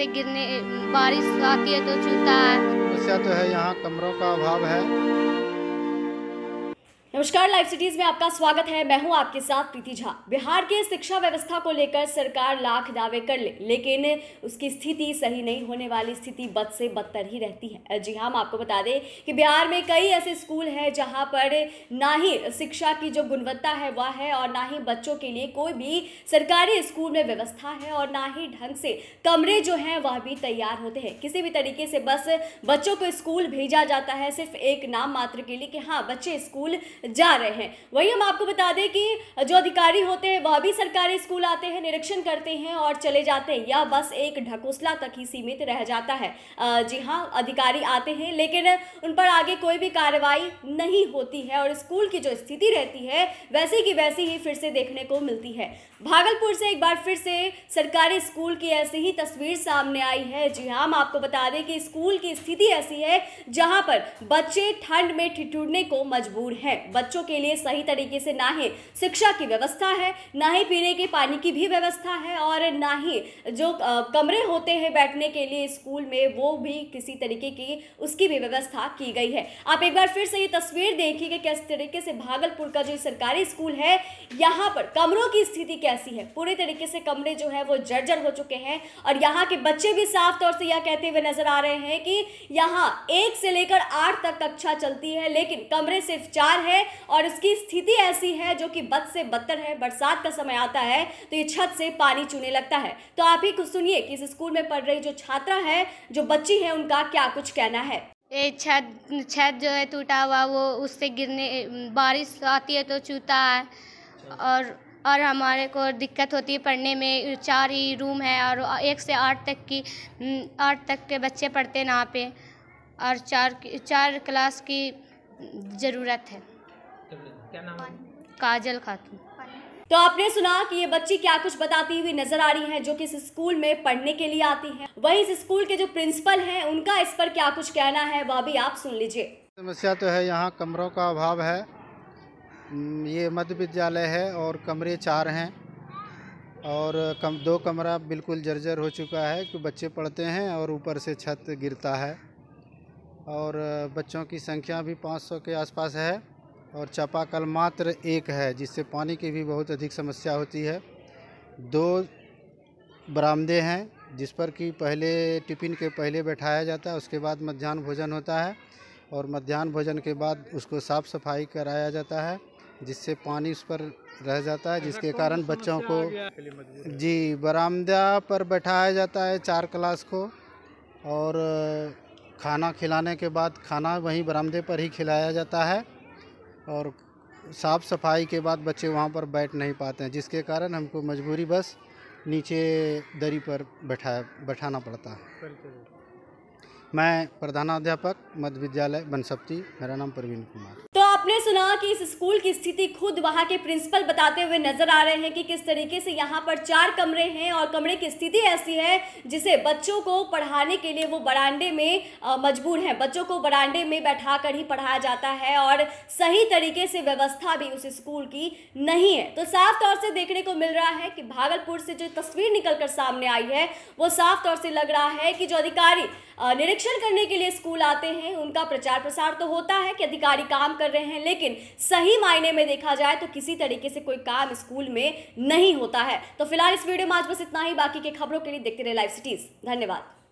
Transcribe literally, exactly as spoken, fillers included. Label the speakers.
Speaker 1: उससे गिरने बारिश आती है तो चूता है।
Speaker 2: समस्या तो है, यहाँ कमरों का अभाव है।
Speaker 3: नमस्कार, लाइव सिटीज में आपका स्वागत है। मैं हूं आपके साथ प्रीति झा। बिहार के शिक्षा व्यवस्था को लेकर सरकार लाख दावे कर ले, लेकिन उसकी स्थिति सही नहीं होने वाली स्थिति बद से बदतर ही रहती है। जी हां, हम आपको बता दें कि बिहार में कई ऐसे स्कूल हैं जहां पर ना ही शिक्षा की जो गुणवत्ता है वह है और ना ही बच्चों के लिए कोई भी सरकारी स्कूल में व्यवस्था है और ना ही ढंग से कमरे जो हैं वह भी तैयार होते हैं। किसी भी तरीके से बस बच्चों को स्कूल भेजा जाता है सिर्फ एक नाम मात्र के लिए कि हाँ बच्चे स्कूल जा रहे हैं। वही हम आपको बता दें कि जो अधिकारी होते हैं वह भी सरकारी स्कूल आते हैं, निरीक्षण करते हैं और चले जाते हैं, या बस एक ढकोसला तक ही सीमित रह जाता है। जी हां, अधिकारी आते हैं लेकिन उन पर आगे कोई भी कार्रवाई नहीं होती है और स्कूल की जो स्थिति रहती है वैसी की वैसी ही फिर से देखने को मिलती है। भागलपुर से एक बार फिर से सरकारी स्कूल की ऐसी ही तस्वीर सामने आई है। जी हां, हम आपको बता दें कि स्कूल की स्थिति ऐसी है जहां पर बच्चे ठंड में ठिठुरने को मजबूर हैं। बच्चों के लिए सही तरीके से ना ही शिक्षा की व्यवस्था है, ना ही पीने के पानी की भी व्यवस्था है और ना ही जो कमरे होते हैं बैठने के लिए स्कूल में वो भी किसी तरीके की उसकी भी व्यवस्था की गई है। आप एक बार फिर से ये तस्वीर देखिए कि किस तरीके से भागलपुर का जो सरकारी स्कूल है यहाँ पर कमरों की स्थिति कैसी है। पूरे तरीके से कमरे जो है वो जर्जर हो चुके हैं और यहाँ के बच्चे भी साफ तौर से यह कहते हुए नजर आ रहे हैं कि यहाँ एक से लेकर आठ तक कक्षा चलती है लेकिन कमरे सिर्फ चार है और इसकी स्थिति ऐसी है जो कि बद से बदतर है। बरसात का समय आता है तो ये छत से पानी चूने लगता है। तो आप ही कुछ सुनिए कि इस स्कूल में पढ़ रही जो छात्रा है, जो बच्ची है, उनका क्या कुछ कहना है।
Speaker 1: ये छत छत जो है टूटा हुआ, वो उससे गिरने बारिश आती है तो चूता है और और हमारे को दिक्कत होती है पढ़ने में। चार ही रूम है और एक से आठ तक की आठ तक के बच्चे पढ़ते हैं यहाँ पे और चार चार क्लास की ज़रूरत है।
Speaker 4: क्या नाम है?
Speaker 1: काजल खातून।
Speaker 3: तो आपने सुना कि ये बच्ची क्या कुछ बताती हुई नजर आ रही है जो कि इस स्कूल में पढ़ने के लिए आती हैं। वहीं इस स्कूल के जो प्रिंसिपल हैं उनका इस पर क्या कुछ कहना है वह भी आप सुन लीजिए।
Speaker 2: समस्या तो है, यहाँ कमरों का अभाव है। ये मध्य विद्यालय है और कमरे चार हैं और कम दो कमरा बिल्कुल जर्जर हो चुका है कि बच्चे पढ़ते हैं और ऊपर से छत गिरता है और बच्चों की संख्या भी पाँच सौ के आसपास है और चापाकल मात्र एक है जिससे पानी की भी बहुत अधिक समस्या होती है। दो बरामदे हैं जिस पर कि पहले टिफ़िन के पहले बैठाया जाता है, उसके बाद मध्याह्न भोजन होता है और मध्याह्न भोजन के बाद उसको साफ़ सफाई कराया जाता है जिससे पानी उस पर रह जाता है, जिसके कारण बच्चों को जी बरामदा पर बैठाया जाता है चार क्लास को और खाना खिलाने के बाद खाना वहीं बरामदे पर ही खिलाया जाता है और साफ़ सफाई के बाद बच्चे वहाँ पर बैठ नहीं पाते हैं, जिसके कारण हमको मजबूरी बस नीचे दरी पर बैठा बैठाना पड़ता है। मैं प्रधानाध्यापक मध्य विद्यालय बनसप्ती, मेरा नाम प्रवीण कुमार।
Speaker 3: तो आपने सुना कि इस स्कूल की स्थिति खुद वहां के प्रिंसिपल बताते हुए नजर आ रहे हैं कि किस तरीके से यहाँ पर चार कमरे हैं और कमरे की स्थिति ऐसी है जिसे बच्चों को पढ़ाने के लिए वो बरामदे में मजबूर हैं। बच्चों को बरामदे में बैठा कर ही पढ़ाया जाता है और सही तरीके से व्यवस्था भी उस स्कूल की नहीं है। तो साफ तौर से देखने को मिल रहा है कि भागलपुर से जो तस्वीर निकल कर सामने आई है वो साफ तौर से लग रहा है कि जो अधिकारी निरीक्षण करने के लिए स्कूल आते हैं उनका प्रचार प्रसार तो होता है कि अधिकारी काम कर रहे हैं, लेकिन सही मायने में देखा जाए तो किसी तरीके से कोई काम स्कूल में नहीं होता है। तो फिलहाल इस वीडियो में आज बस इतना ही। बाकी के खबरों के लिए देखते रहे लाइव सिटीज। धन्यवाद।